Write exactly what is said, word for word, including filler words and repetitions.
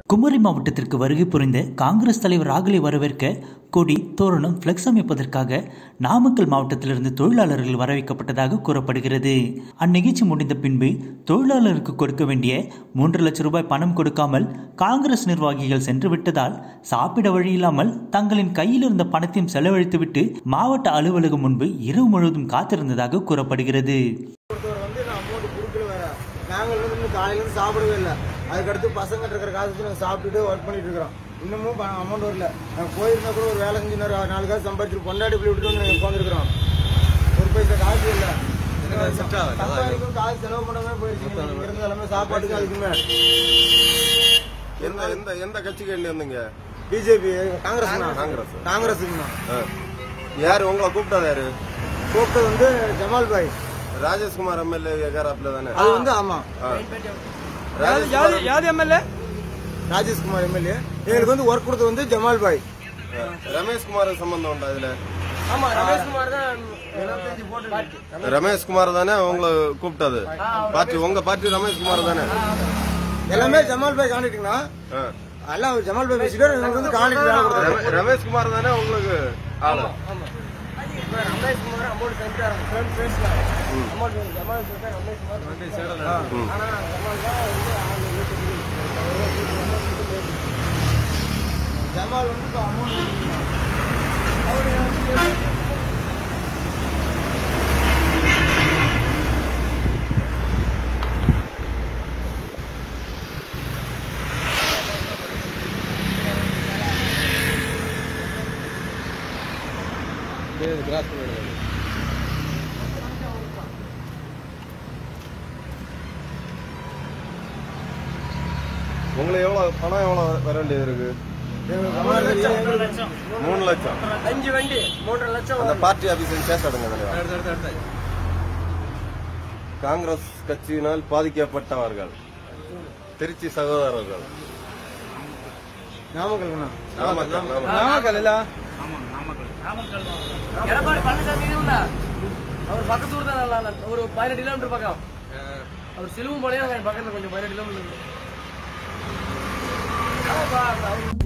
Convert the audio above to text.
குமரி மாவட்டத்திற்கு வருகை புரிந்த காங்கிரஸ் தலைவர் ராகுலை வரவேற்க கொடி தோரணம் பிளக்ஸ் அமைப்பதற்காக நாமக்கல் மாவட்டத்திலிருந்து தொழிலாளர்கள் வரவேற்கப்பட்டதாக கூறப்படுகிறது. அந்நிகழ்ச்சி முடிந்த பின்பு தொழிலாளருக்கு கொடுக்க வேண்டிய மூன்று லட்சம் ரூபாய் பணம் கொடுக்காமல் காங்கிரஸ் நிர்வாகிகள் சென்று விட்டதால் சாப்பிட வழியில்லாமல் தங்களின் கையில் இருந்த பணத்தையும் செலவழித்துவிட்டு மாவட்ட அலுவலகம் முன்பு இரவு முழுவதும் காத்திருந்ததாக கூறப்படுகிறது. நாங்கள் வந்து காலையிலேருந்து சாப்பிடவே இல்லை. அதுக்கடுத்து பசங்க இருக்கிற காசு நாங்கள் சாப்பிட்டுட்டு ஒர்க் பண்ணிட்டு இருக்கிறோம். இன்னமும் அமௌண்ட் வரல. நாங்கள் போயிருந்தா கூட ஒரு வேலை செஞ்சு நாலு காசு சம்பாதிச்சு பொண்டாடி போய் விட்டுட்டு நாங்கள் உட்காந்துருக்கிறோம். ஒரு பைசா காசு இல்லை. சம்பாதிக்கும் காசு செலவு பண்ணவே போயிருச்சு. இருந்த எல்லாமே சாப்பாட்டுக்கு அதுக்குமே. எந்த எந்த எந்த கட்சிக்கு வேண்டி வந்தீங்க? பிஜேபி, காங்கிரஸ் காங்கிரஸ் காங்கிரஸுக்குண்ணா. யாரு உங்களை கூப்பிட்டது? யாரு கூப்பிட்டது வந்து ஜமால் பாய் ராஜேஷ்குமார் எம்எல்ஏ கேராப்ல தானே? அது வந்து ஆமா ராஜேஷ்குமார் எம்எல்ஏ. எங்களுக்கு வந்து ஒர்க் கொடுத்தது வந்து ஜமால் பாய். ரமேஷ்குமார் சம்பந்தம் உண்டா இதுல? ஆமா ரமேஷ்குமார் தான். ரமேஷ்குமார் தானே உங்களை கூப்பிட்டது? பார்ட்டி உங்க பார்ட்டி ரமேஷ்குமார் தானே? எல்லாமே ஜமால் பாய் கான்டாக்ட்னா எல்லாம் ஜமால் பாய் பேசிட்டு எனக்கு வந்து கான்டாக்ட் வேலை கொடுத்தாரு. ரமேஷ்குமார் தானே உங்களுக்கு ஆளு? ரமேஷ்குமார் அமௌண்ட் சென்றாரு. ஃப்ரெண்ட் பேசல அமௌண்ட் ஜமால் சொல்லிட்டு ரமேஷ்குமார் வந்து சேரல. ஆனா ஜமால் தான் வந்து ஜமால் வந்து அமௌண்ட் கிராஸ் பண்ணிடுங்க. உங்களுக்கு எவ்வளவு பணம் எவ்வளவு வர வேண்டியது இருக்கு? மூணு லட்சம் அஞ்சு வண்டி மூன்றரை லட்சம். அந்த பார்ட்டி ஆபீஸ் பேசடுங்க. காங்கிரஸ் கட்சியினால் பாதிக்கப்பட்டவர்கள் திருச்சி சகோதரர்கள். நாமக்கல் நாமக்கல் இல்ல எடப்பாடி பழனிசாமி அவர் பக்கத்து ஊர் தான். ஒரு பதினெட்டு கிலோமீட்டர் பக்கம். அவர் சிலுவும் போலயே பக்கத்துல கொஞ்சம் பதினெட்டு கிலோமீட்டர்.